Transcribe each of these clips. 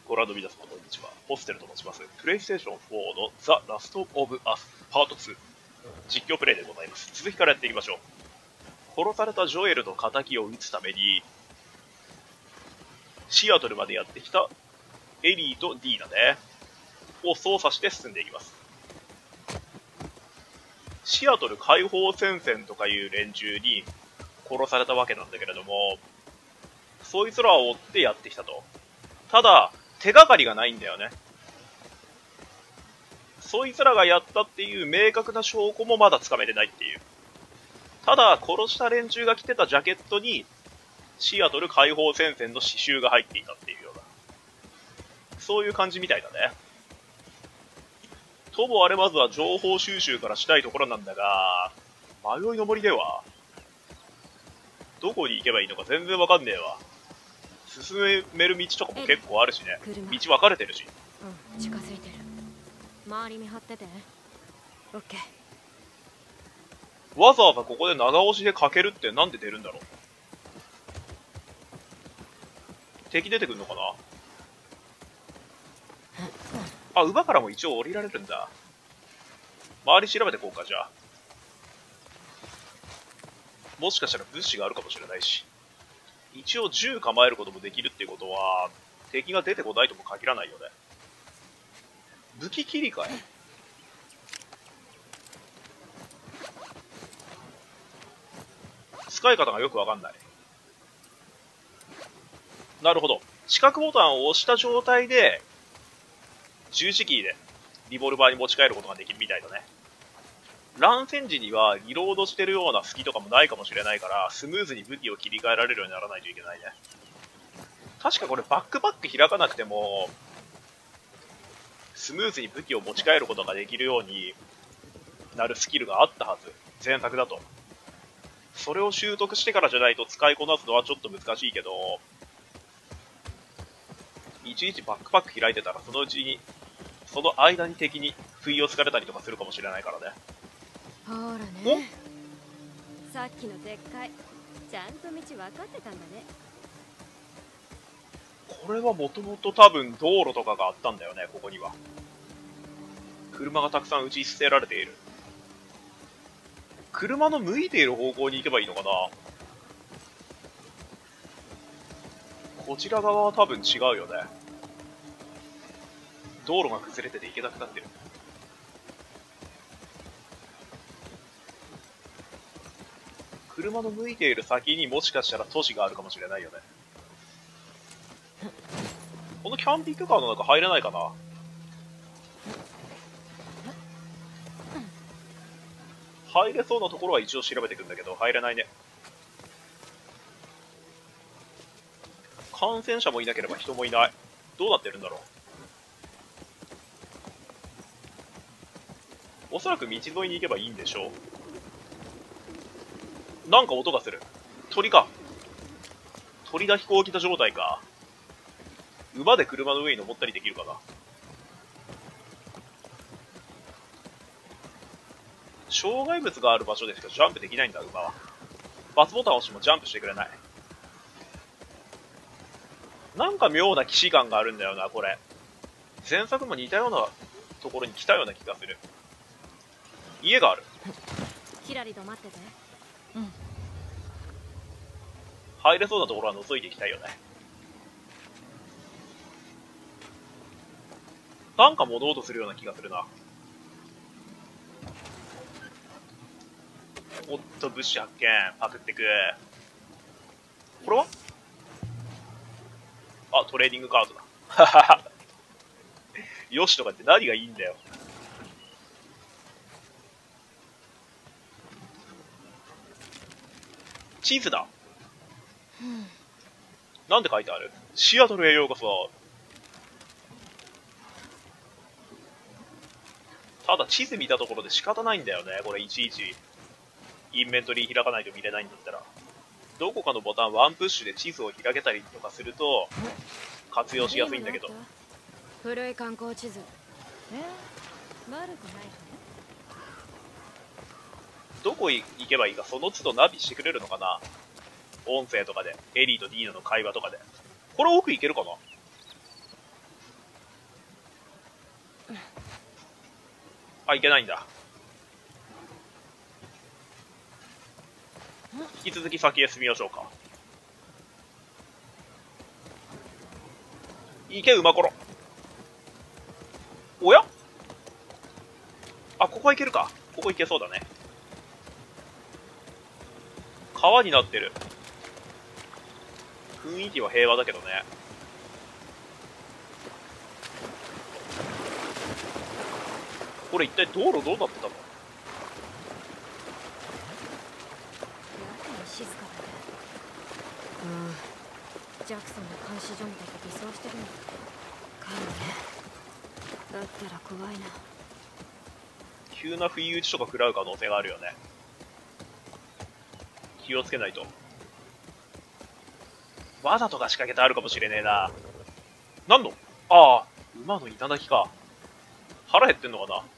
ご覧の皆様こんにちは。ホステルと申します。プレイステーション4のザ・ラスト・オブ・アスパート2実況プレイでございます。続きからやっていきましょう。殺されたジョエルの仇を討つためにシアトルまでやってきたエリーとディーナねを操作して進んでいきます。シアトル解放戦線とかいう連中に殺されたわけなんだけれども、そいつらを追ってやってきたと。ただ手がかりがないんだよね。そいつらがやったっていう明確な証拠もまだつかめてないっていう。ただ殺した連中が着てたジャケットにシアトル解放戦線の刺繍が入っていたっていうような、そういう感じみたいだね。ともあれまずは情報収集からしたいところなんだが、迷いの森ではどこに行けばいいのか全然わかんねえわ。進める道とかも結構あるしね。道分かれてるし。 うん、近づいてる。周り見張ってて。オッケー。 わざわざここで長押しでかけるってなんで出るんだろう。敵出てくるのかな。あ、馬からも一応降りられるんだ。周り調べてこうか、じゃあ。もしかしたら物資があるかもしれないし。一応銃構えることもできるっていうことは、敵が出てこないとも限らないよね。武器切り替え。使い方がよくわかんない。なるほど。四角ボタンを押した状態で、十字キーでリボルバーに持ち帰ることができるみたいだね。乱戦時にはリロードしてるような隙とかもないかもしれないから、スムーズに武器を切り替えられるようにならないといけないね。確かこれバックパック開かなくても、スムーズに武器を持ち帰ることができるようになるスキルがあったはず。前作だと。それを習得してからじゃないと使いこなすのはちょっと難しいけど、いちいちバックパック開いてたらそのうちに、その間に敵に不意をつかれたりとかするかもしれないからね。 ほらね。さっきのでっかい、ちゃんと道分かってたんだね。 これはもともと多分道路とかがあったんだよね、ここには。車がたくさん打ち捨てられている。車の向いている方向に行けばいいのかな。こちら側は多分違うよね。道路が崩れてて行けなくなってる。車の向いている先にもしかしたら都市があるかもしれないよね。このキャンピングカーの中入れないかな。入れそうなところは一応調べていくんだけど、入れないね。感染者もいなければ人もいない。どうなってるんだろう。おそらく道沿いに行けばいいんでしょう。なんか音がする。鳥か。鳥だ飛行機の状態か。馬で車の上に登ったりできるかな。障害物がある場所でしかジャンプできないんだ、馬は。バツボタンを押してもジャンプしてくれない。なんか妙な既視感があるんだよな、これ。前作も似たようなところに来たような気がする。家がある。 ヒラリと待ってて。うん。 入れそうなところは覗いていきたいよね。なんか物音するような気がするな。おっと、物資発見。パクってく。これはあ、トレーディングカードだ。ははは。よしとかって何がいいんだよ。地図だ。なんて書いてある？シアトルへようこそ。ただ地図見たところで仕方ないんだよね。これいちいちインベントリー開かないと見れないんだったら。どこかのボタンワンプッシュで地図を開けたりとかすると活用しやすいんだけど。 古い観光地図。悪くない。 どこ行けばいいかその都度ナビしてくれるのかな。音声とかでエリーとディーナの会話とかで。これ奥行けるかな。 あ、いけないんだ。引き続き先へ進みましょうか。いけ、馬コロ。おや？あ、ここはいけるか。ここいけそうだね。川になってる。雰囲気は平和だけどね。これ一体道路どうなってたの？ 静かだね。ジャクソンの監視所みたいに偽装してるのかもね。だったら怖いな。 急な不意打ちとか食らう可能性があるよね。気をつけないと。罠とか仕掛けてあるかもしれねえな。なんの？ああ、馬の頂か。腹減ってんのかな。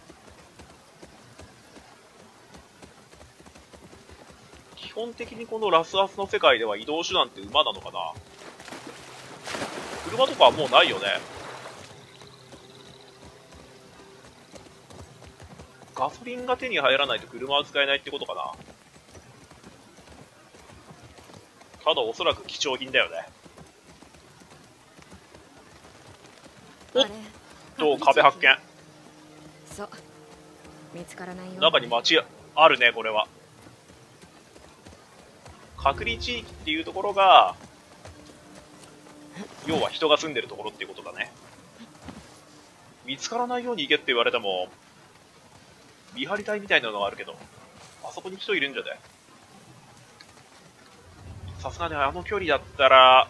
基本的にこのラスアスの世界では移動手段って馬なのかな。車とかはもうないよね。ガソリンが手に入らないと車は使えないってことかな。ただおそらく貴重品だよね。おっと、壁発見。 そう。見つからないよ。 中に町あるね、これは。隔離地域っていうところが、要は人が住んでるところっていうことだね。見つからないように行けって言われても、見張り隊みたいなのがあるけど、あそこに人いるんじゃね？さすがにあの距離だったら、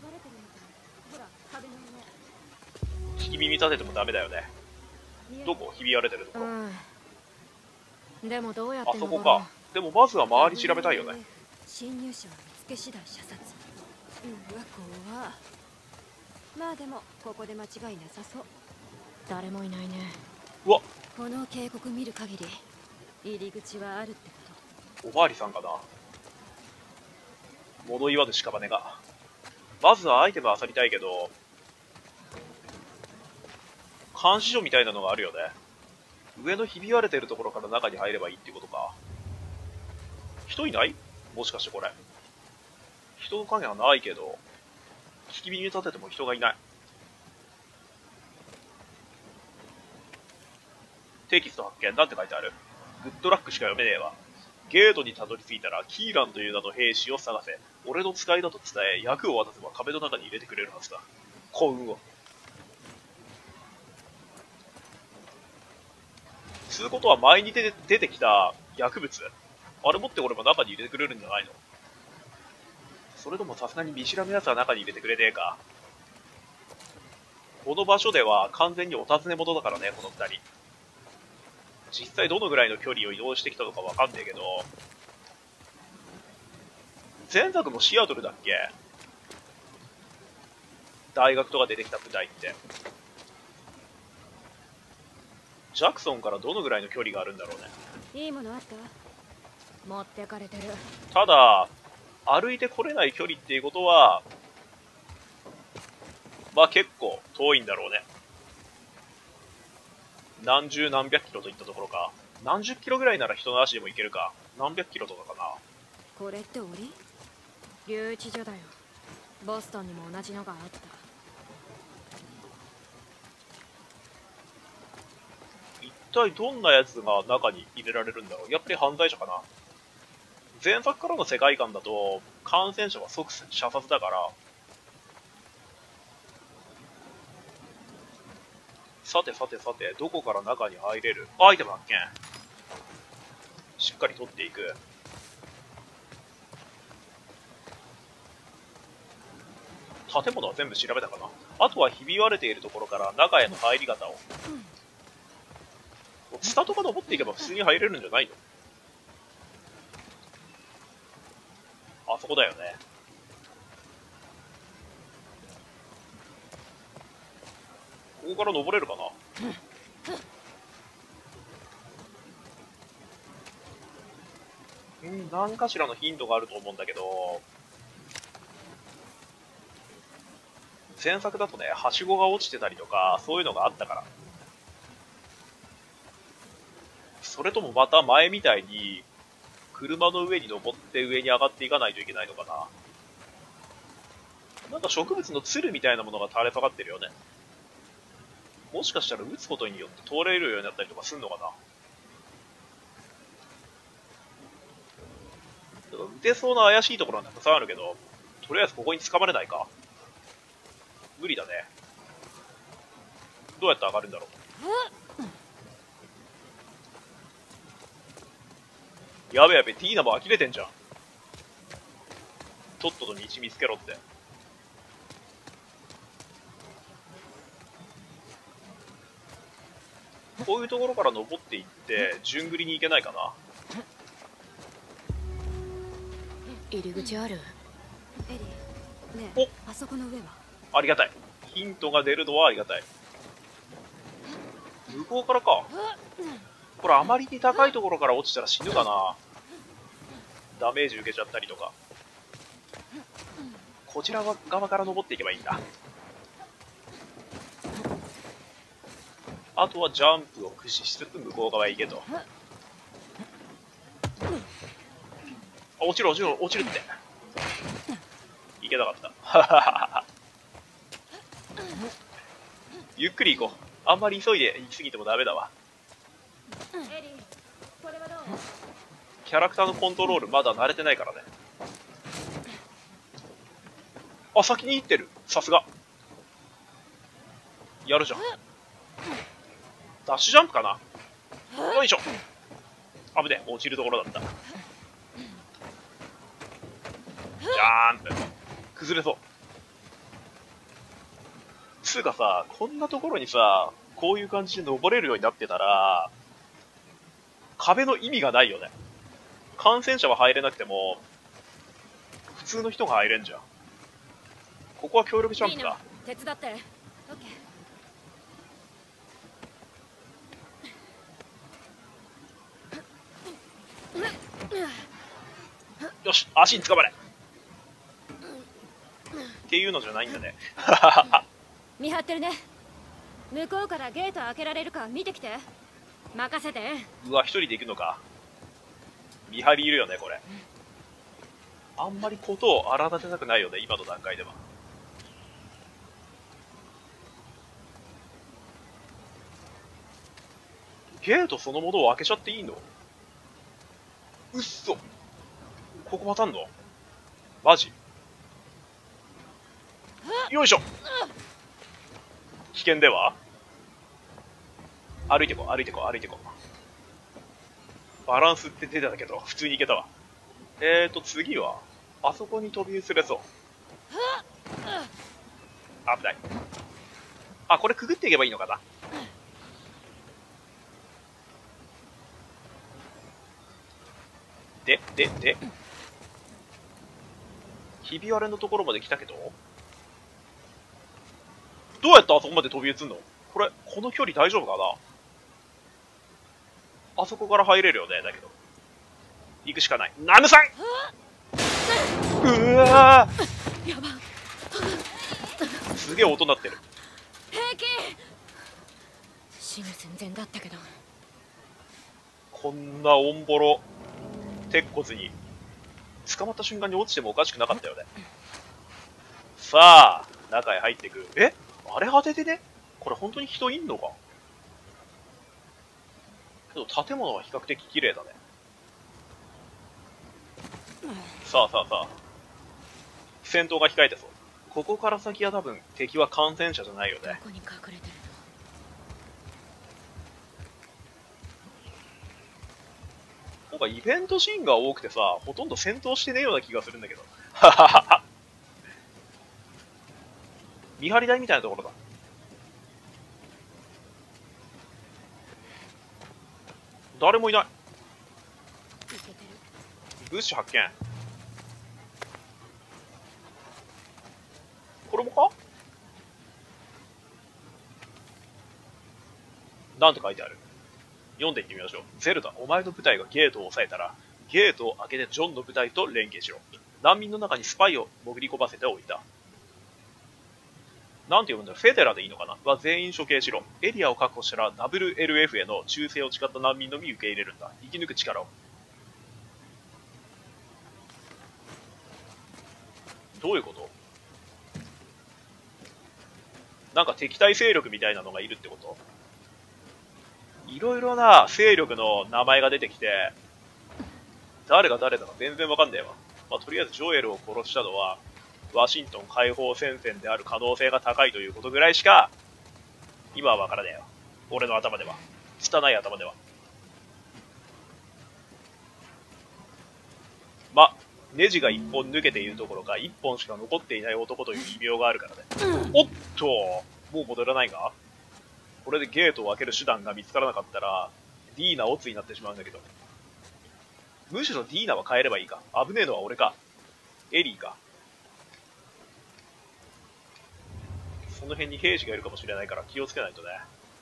聞き耳立ててもダメだよね。どこ？ひび割れてるところ。 でもどうやってあそこか。でもまずは周り調べたいよね。 侵入者は見つけ次第射殺。うわ、怖。まあでもここで間違いなさそう。誰もいないね。 うわ、 この警告見る限り入り口はあるってこおまわりさんかな。物言わぬ屍が。まずはアイテム漁りたいけど、監視所みたいなのがあるよね。上のひび割れてるところから中に入ればいいっていうことか。人いない？もしかしてこれ。人の影はないけど、聞き耳立てても人がいない。テキスト発見。なんて書いてある？グッドラックしか読めねえわ。ゲートにたどり着いたら、キーランという名の兵士を探せ。俺の使いだと伝え、役を渡せば壁の中に入れてくれるはずだ。幸運を。つうことは前に出てきた薬物、あれ持ってこれば中に入れてくれるんじゃないの？それともさすがに見知らぬ奴は中に入れてくれねえか。この場所では完全にお尋ね者だからね、この二人。実際どのぐらいの距離を移動してきたのかわかんねえけど、前作もシアトルだっけ？大学とか出てきた舞台って。ジャクソンからどのぐらいの距離があるんだろうね。 いいものあった？持ってかれてる。 ただ、歩いて来れない距離っていうことは、まあ結構遠いんだろうね。何十何百キロといったところか。何十キロぐらいなら人の足でも行けるか。何百キロとかかな。 これって檻？留置所だよ。ボストンにも同じのがあった。 一体どんなやつが中に入れられるんだろう。やっぱり犯罪者かな。前作からの世界観だと、感染者は即射殺だから、さて、どこから中に入れる？アイテム発見。しっかり取っていく。建物は全部調べたかな。あとはひび割れているところから中への入り方を。ツタとか登っていけば普通に入れるんじゃないの？あそこだよね。ここから登れるかな。何かしらのヒントがあると思うんだけど、前作だとね、はしごが落ちてたりとか、そういうのがあったから。 それともまた前みたいに、車の上に登って上に上がっていかないといけないのかな。なんか植物のツルみたいなものが垂れ下がってるよね。もしかしたら撃つことによって通れるようになったりとかすんのかな。だから撃てそうな怪しいところはたくさんあるけど、とりあえずここに掴まれないか。無理だね。どうやって上がるんだろう。やべやべ、ティーナも呆れてんじゃん。とっとと道見つけろって。こういうところから登っていって、順繰りに行けないかな。 入り口ある？エリー、ねえ、あそこの上は？ありがたい。ヒントが出るのはありがたい。向こうからか。これあまりに高いところから落ちたら死ぬかな。ダメージ受けちゃったりとか。こちら側から登っていけばいいんだ。あとはジャンプを駆使しつつ向こう側へ行けと。落ちる落ちる落ちるって。いけなかった。ゆっくり行こう。あんまり急いで行き過ぎてもダメだわ。キャラクターのコントロールまだ慣れてないからね。あ、先に行ってる。さすが。やるじゃん。ダッシュジャンプかな。よいしょ。危ねえ、落ちるところだった。ジャンプ。崩れそう。つうかさ、こんなところにさ、こういう感じで登れるようになってたら、壁の意味がないよね。感染者は入れなくても、普通の人が入れんじゃん。ここは協力ジャンプか。 手伝って。オッケー。よし、足につかまれ。っていうのじゃないんだね。 見張ってるね。向こうからゲート開けられるか見てきて。任せて。 うわ、一人で行くのか。見張りいるよね、これ。あんまりことを荒立てたくないよね、今の段階では。ゲートそのものを開けちゃっていいの？うっそ。ここ渡んの？マジ？よいしょ。危険では？歩いてこう、歩いてこう、歩いてこう。バランスって出てたけど、普通に行けたわ。次は、あそこに飛び移れそう。危ない。あ、これくぐっていけばいいのかな。で、ひび割れのところまで来たけど、どうやってあそこまで飛び移んの？これ、この距離大丈夫かな？あそこから入れるよね、だけど。行くしかない。ナムさん！うわー！ やば。 すげえ音鳴ってる。 平気。死ぬ寸前だったけど。 こんなオンボロ、鉄骨に、捕まった瞬間に落ちてもおかしくなかったよね。さあ、中へ入っていく。え？あれ当ててね？これ本当に人いんのか？けど建物は比較的綺麗だね。さあ。戦闘が控えてそう。ここから先は多分敵は感染者じゃないよね。 どこに隠れてるなんかイベントシーンが多くてさ、ほとんど戦闘してねえような気がするんだけど。見張り台みたいなところだ。誰もいない。物資発見。これもか？なんて書いてある？読んでいってみましょう。ゼルダ、お前の部隊がゲートを押さえたら、ゲートを開けてジョンの部隊と連携しろ。難民の中にスパイを潜り込ませておいた。 なんて読むんだろう、フェデラでいいのかなは全員処刑しろ。エリアを確保したら WLF への忠誠を誓った難民のみ受け入れるんだ。生き抜く力を。どういうこと？なんか敵対勢力みたいなのがいるってこと？いろいろな勢力の名前が出てきて、誰が誰だか全然わかんねえわ。まあ、とりあえずジョエルを殺したのは、ワシントン解放戦線である可能性が高いということぐらいしか、今はわからねえよ。俺の頭では。拙い頭では。ま、ネジが一本抜けているところか、一本しか残っていない男という異名があるからね。おっと、もう戻らないが？これでゲートを開ける手段が見つからなかったら、ディーナオツになってしまうんだけど。むしろディーナは変えればいいか。危ねえのは俺か。エリーか。その辺に兵士がいるかもしれないから気をつけないとね。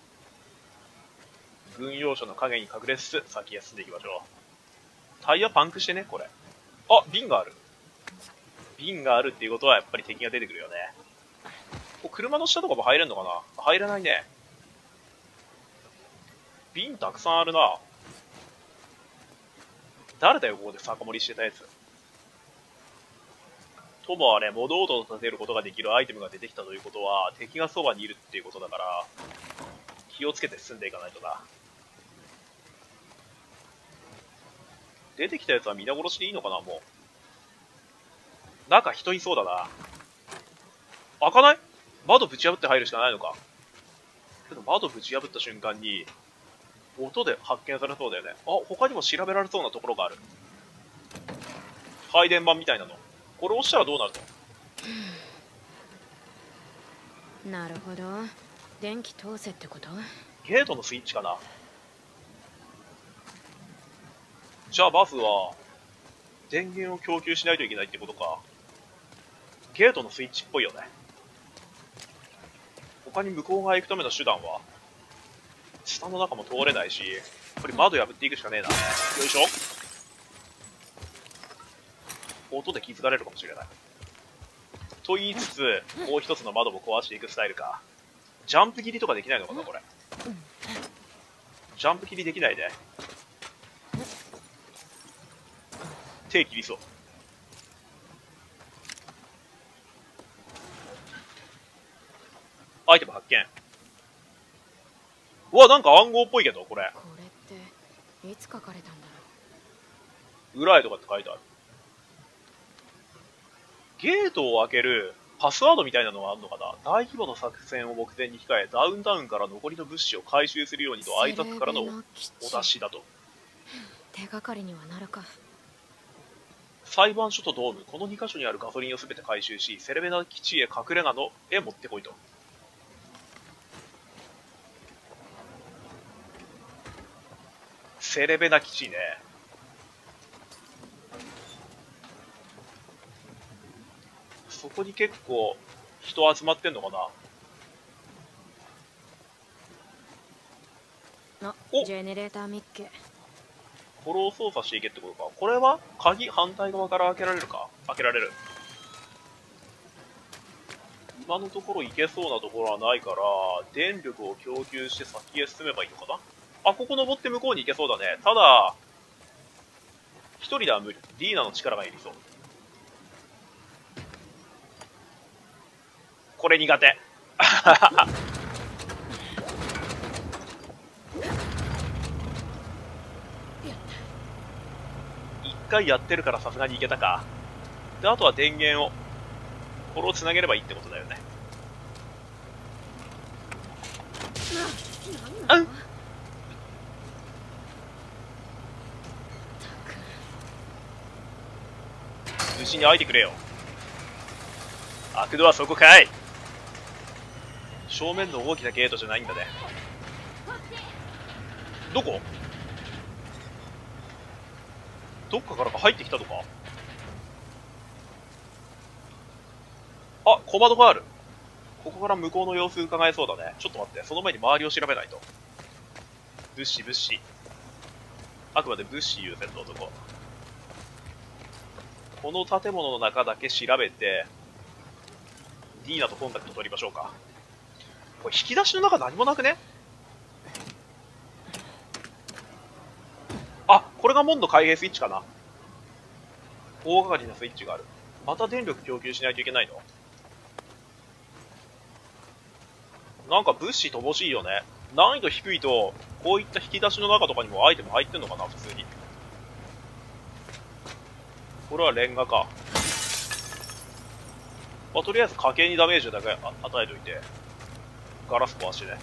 軍用車の影に隠れつつ先へ進んでいきましょう。タイヤパンクしてね、これ。あ、瓶がある。瓶があるっていうことはやっぱり敵が出てくるよね。こ車の下とかも入れんのかな？入れないね。瓶たくさんあるな。誰だよ、ここで酒盛りしてたやつ。ともあれ、物音を立てることができるアイテムが出てきたということは、敵がそばにいるっていうことだから、気をつけて進んでいかないとな。出てきたやつは皆殺しでいいのかな、もう。中人いそうだな。開かない？窓ぶち破って入るしかないのか。けど窓ぶち破った瞬間に、音で発見されそうだよね。あ、他にも調べられそうなところがある。配電盤みたいなの。これ押したらどうなるの？ なるほど。電気通せってこと？ ゲートのスイッチかな。じゃあまずは、電源を供給しないといけないってことか。ゲートのスイッチっぽいよね。他に向こう側へ行くための手段は下の中も通れないし、これ窓破っていくしかねえな。よいしょ。音で気づかれるかもしれない。と言いつつ、もう一つの窓も壊していくスタイルか。ジャンプ切りとかできないのかな、これ。ジャンプ切りできないね。手切りそう。アイテム発見。うわ、なんか暗号っぽいけど、これ。 これっていつ書かれたんだろ裏へとかって書いてある。ゲートを開けるパスワードみたいなのがあるのかな。大規模な作戦を目前に控え、ダウンタウンから残りの物資を回収するようにとアイザックからのお達しだと。 手がかりにはなるか。 裁判所とドーム、この2カ所にあるガソリンをすべて回収し、セレベナ基地へ隠れ家のへ持ってこいと。セレベナ基地ね。そこに結構人集まってんのかな。 お、ジェネレーターミッケ。 これを操作していけってことか。これは鍵反対側から開けられるか？開けられる。今のところ行けそうなところはないから、電力を供給して先へ進めばいいのかな。あ、ここ登って向こうに行けそうだね。ただ、一人では無理。ディーナの力がいりそう。これ苦手。一回やってるからさすがにいけたか。で、あとは電源を、これを繋げればいいってことだよね。うん。無事に開いてくれよ。開くのはそこかい。正面の大きなゲートじゃないんだね。どこ？どっかからか入ってきたとか？あ、小窓がある。ここから向こうの様子伺えそうだね。ちょっと待って、その前に周りを調べないと。物資物資。あくまで物資優先の男。この建物の中だけ調べて、 ディーナとコンタクト取りましょうか。これ引き出しの中何もなくね？あ、これがモンド開閉スイッチかな。大掛かりなスイッチがある。また電力供給しないといけないの？なんか物資乏しいよね。難易度低いと、こういった引き出しの中とかにもアイテム入ってんのかな、普通に。これはレンガか。まあ、とりあえず家計にダメージだけ与えといて、ガラス壊してね。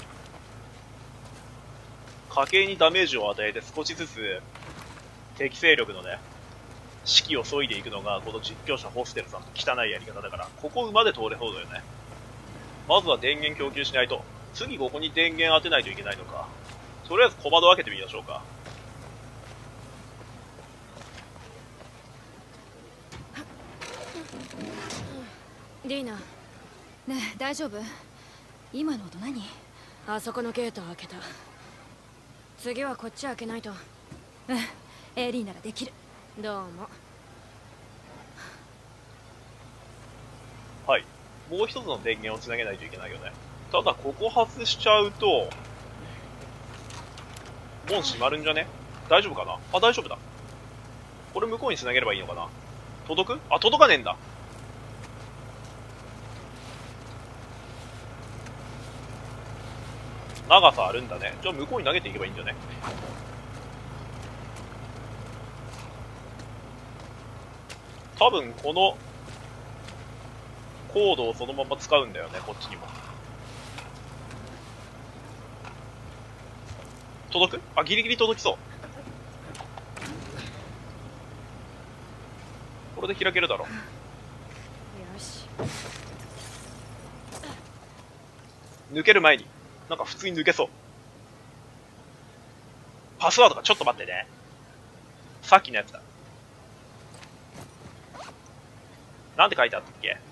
家計にダメージを与えて少しずつ、敵勢力のね、士気を削いでいくのが、この実況者ホステルさんの汚いやり方だから、ここ馬で通れそうだよね。まずは電源供給しないと。次ここに電源当てないといけないのか。とりあえず小窓開けてみましょうか。 リーナ、ねえ大丈夫？今の音何？あそこのゲートを開けた。次はこっち開けないと。エリーならできる。どうも。 はい。もう一つの電源をつなげないといけないよね。ただここ外しちゃうと、門閉まるんじゃね？大丈夫かな？あ、大丈夫だ。これ向こうにつなげればいいのかな？届く？あ、届かねえんだ。長さあるんだね。じゃあ向こうに投げていけばいいんじゃね？多分このコードをそのまま使うんだよね、こっちにも。届く？あ、ギリギリ届きそう。これで開けるだろう。 よし。 抜ける前に。なんか普通に抜けそう。パスワードがちょっと待ってね。さっきのやつだ。なんて書いてあったっけ？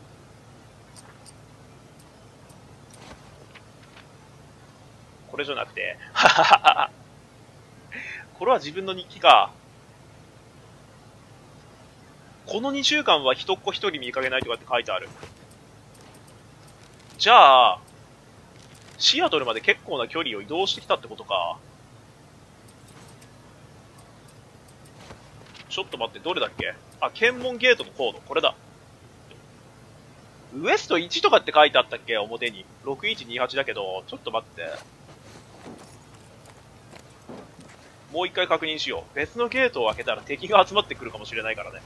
これじゃなくて。これは自分の日記か。この2週間は一っ子一人見かけないとかって書いてある。じゃあ、シアトルまで結構な距離を移動してきたってことか。ちょっと待って、どれだっけ？あ、検問ゲートのコード、これだ。ウエスト1とかって書いてあったっけ？表に。6128だけど、ちょっと待って。もう一回確認しよう。別のゲートを開けたら敵が集まってくるかもしれないからね。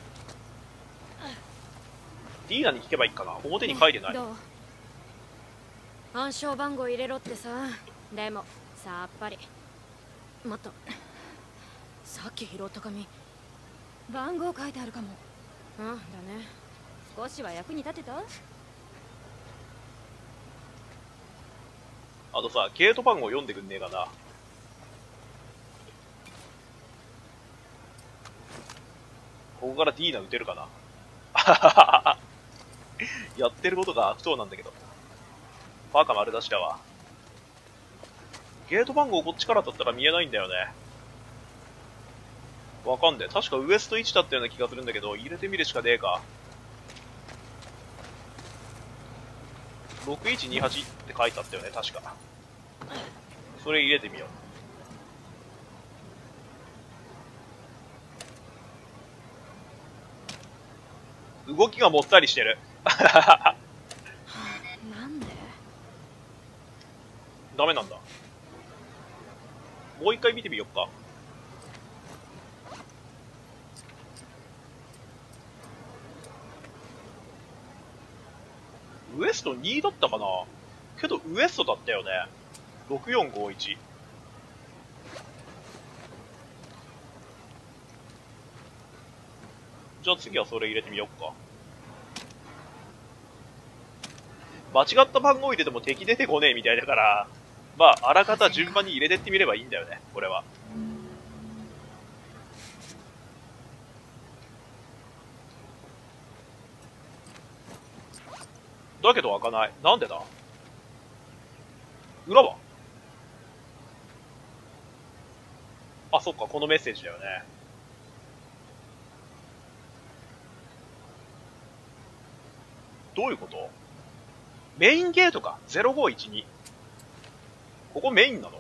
ディーナに聞けばいいかな？表に書いてない。 どう？暗証番号入れろってさ。でもさっぱり。待った、さっき拾った紙番号書いてあるかも。だね。少しは役に立てた？ あとさ、ゲート番号読んでくんねえかな。ここからディーナ撃てるかな。やってることが悪党なんだけど。バカ丸出しだわ。ゲート番号こっちからだったら見えないんだよね。わかんねえ。確かウエスト1だったような気がするんだけど、入れてみるしかねえか。6128って書いてあったよね、確か。それ入れてみよう。動きがもったりしてる。 なんで？ ダメなんだ。もう一回見てみよっか。ウエスト2だったかな？けどウエストだったよね。6451。じゃあ次はそれ入れてみよっか。間違った番号入れても敵出てこねえみたいだから、まあ、あらかた順番に入れてってみればいいんだよね、これは。だけど開かない。なんでだ？裏は？あ、そっか、このメッセージだよね。どういうこと？ メインゲートか。0512。ここメインなの？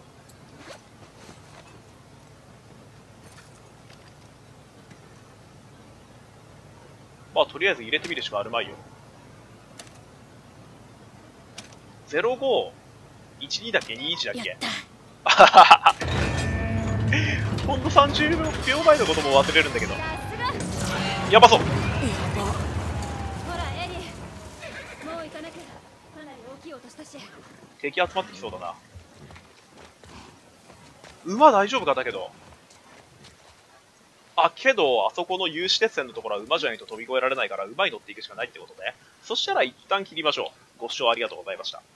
まあ、とりあえず入れてみるしかあるまいよ。0512だっけ ?21 だっけ？あははは。ほんと30秒前のことも忘れるんだけど。やばそう。 ほらエリー、もう行かなきゃ。かなり大きい音したし。 敵集まってきそうだな。馬大丈夫かだけど。けど、あそこの有刺鉄線のところは馬じゃないと飛び越えられないから馬に乗っていくしかないってことで。そしたら一旦切りましょう。ご視聴ありがとうございました。